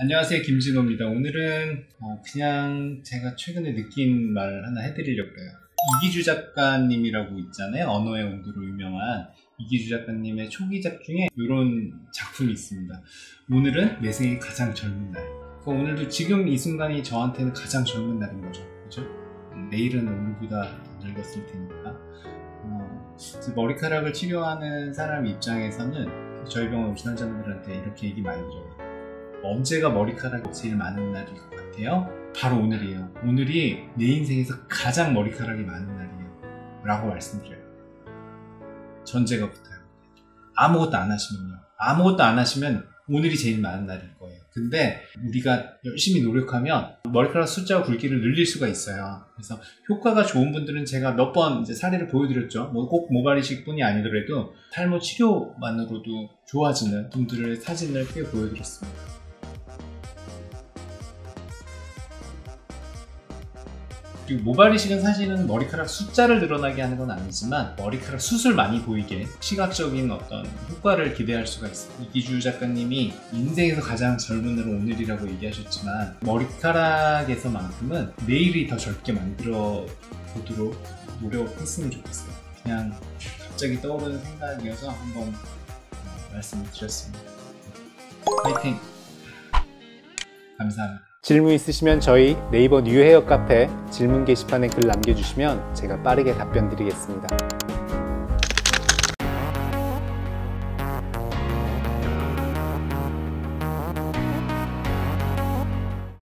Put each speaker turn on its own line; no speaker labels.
안녕하세요, 김진호입니다. 오늘은 그냥 제가 최근에 느낀 말 하나 해드리려고 해요. 이기주 작가님이라고 있잖아요. 언어의 온도로 유명한 이기주 작가님의 초기작 중에 이런 작품이 있습니다. 오늘은 내 생의 가장 젊은 날. 그러니까 오늘도 지금 이 순간이 저한테는 가장 젊은 날인 거죠. 그죠? 내일은 오늘보다 더 늙었을 테니까. 머리카락을 치료하는 사람 입장에서는 저희 병원 오시는 환자분들한테 이렇게 얘기 많이 들어요. 언제가 머리카락이 제일 많은 날일 것 같아요? 바로 오늘이에요. 오늘이 내 인생에서 가장 머리카락이 많은 날이에요 라고 말씀드려요. 전제가 붙어요. 아무것도 안 하시면요. 아무것도 안 하시면 오늘이 제일 많은 날일 거예요. 근데 우리가 열심히 노력하면 머리카락 숫자와 굵기를 늘릴 수가 있어요. 그래서 효과가 좋은 분들은 제가 몇 번 이제 사례를 보여드렸죠. 꼭 모발이식 뿐이 아니더라도 탈모 치료만으로도 좋아지는 분들의 사진을 꽤 보여드렸습니다. 그리고 모발이식은 사실은 머리카락 숫자를 늘어나게 하는 건 아니지만 머리카락 숱을 많이 보이게 시각적인 어떤 효과를 기대할 수가 있어요. 이기주 작가님이 인생에서 가장 젊은 날은 오늘이라고 얘기하셨지만 머리카락에서만큼은 내일이 더 젊게 만들어 보도록 노력했으면 좋겠어요. 그냥 갑자기 떠오르는 생각이어서 한번 말씀을 드렸습니다. 화이팅! 감사합니다.
질문 있으시면 저희 네이버 뉴헤어 카페 질문 게시판에 글 남겨주시면 제가 빠르게 답변 드리겠습니다.